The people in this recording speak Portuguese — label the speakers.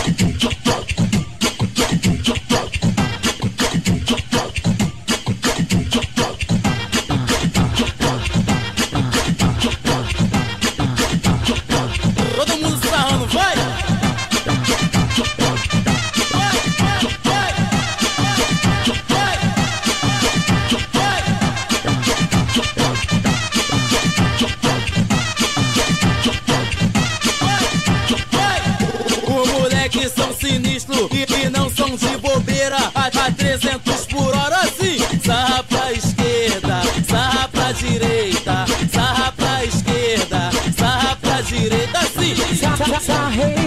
Speaker 1: Todo mundo sarrando, vai! Os moleques são sinistros e não são de bobeira. A 300 por hora sim. Sarra pra esquerda, sarra pra direita, sarra pra esquerda, sarra pra direita sim.
Speaker 2: Sarrei